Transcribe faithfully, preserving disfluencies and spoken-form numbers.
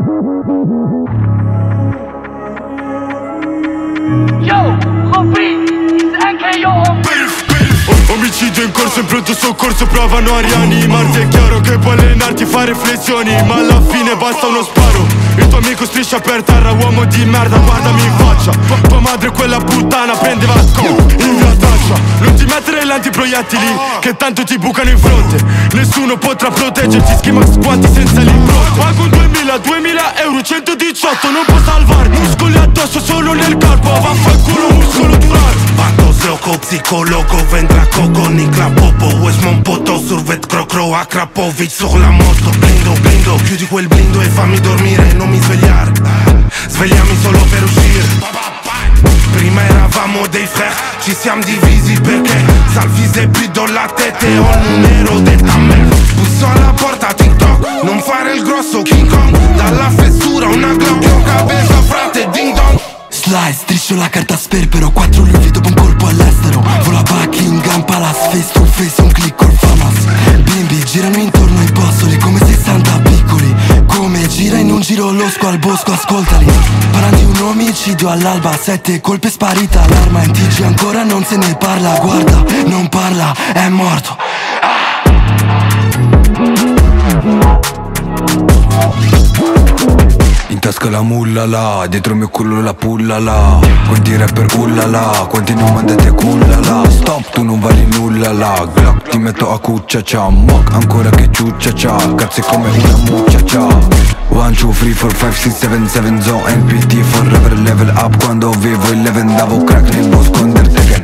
Yo, Roby, anche io. Omicidio in corso, in pronto soccorso, provano a rianimarti. È chiaro che puoi allenarti, fare flessioni, ma alla fine basta uno sparo. Il tuo amico striscia per terra, uomo di merda, guardami in faccia. Tua madre quella puttana prendeva scopo in via Dacia. Non ti mettere l'antiproiettili, che tanto ti bucano in fronte. Nessuno potrà proteggerti, Schimax quanti senza l'impronte. Pago un duemila, duemila euro, centodiciotto, non può salvarmi. Muscoli addosso solo nel corpo, vaffanculo muscolo durato. Vatos loco, psicologo, vendrà coco, Nicla Popo, Wesh mon poto, survet crocro, Akrapovic sur la moto. Blindo, blindo, chiudi quel blindo e fammi dormire, non mi svegliare. Svegliami solo per uscire. Prima eravamo dei frères, ci siamo divisi perché Salvise più do la tête e ho il numero de ta mère. Busso alla porta TikTok, non fare il grosso King Kong. Dalla fessura una Glock, ho cabeza frate ding dong. Slice, striscio la carta sperpero, quattro lui dopo un colpo all'estero. Vola Buckingham Palace, face to face, un click col Famas. Bimbi girano intorno ai bossoli come sessanta piccoli. Come gira in un giro losco al bosco, ascoltali. Parla di un omicidio all'alba, sette colpe sparita l'arma. In T G ancora non se ne parla, guarda, non parla, è morto. In tasca la mulla là, dietro il mio culo la pulla là. Quanti rapper ullala, quanti non mandate cullala. Stop, tu non vali nulla là. Glock ti metto a cuccia cia, mock ancora che ciuccia cia. Cazzo è come una muccia cia. One, two, three, four, five, six, seven, seven, zo N P T forever level up. Quando vivo il leven davo crack nel bosco Undertaker.